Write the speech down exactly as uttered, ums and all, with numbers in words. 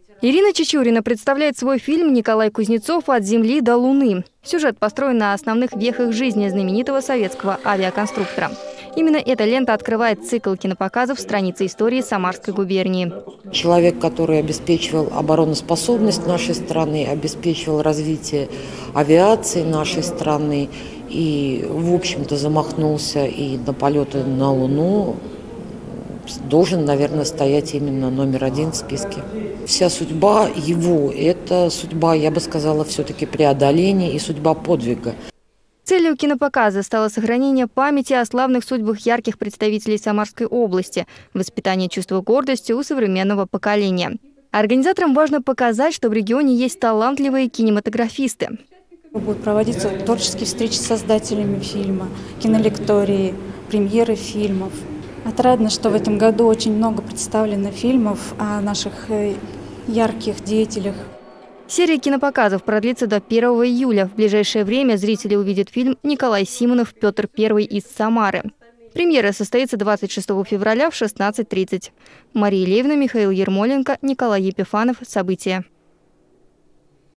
Ирина Чичурина представляет свой фильм «Николай Кузнецов. От Земли до Луны». Сюжет построен на основных вехах жизни знаменитого советского авиаконструктора. Именно эта лента открывает цикл кинопоказов «Страницы истории Самарской губернии». Человек, который обеспечивал обороноспособность нашей страны, обеспечивал развитие авиации нашей страны и, в общем-то, замахнулся и на полеты на Луну, должен, наверное, стоять именно номер один в списке. Вся судьба его – это судьба, я бы сказала, все-таки преодоления и судьба подвига. Целью кинопоказа стало сохранение памяти о славных судьбах ярких представителей Самарской области, воспитание чувства гордости у современного поколения. Организаторам важно показать, что в регионе есть талантливые кинематографисты. Будут проводиться творческие встречи с создателями фильма, кинолектории, премьеры фильмов. Отрадно, что в этом году очень много представлено фильмов о наших ярких деятелях. Серия кинопоказов продлится до первого июля. В ближайшее время зрители увидят фильм «Николай Симонов. Петр Первый из Самары». Премьера состоится двадцать шестого февраля в шестнадцать тридцать. Мария Левина, Михаил Ермоленко, Николай Епифанов. События.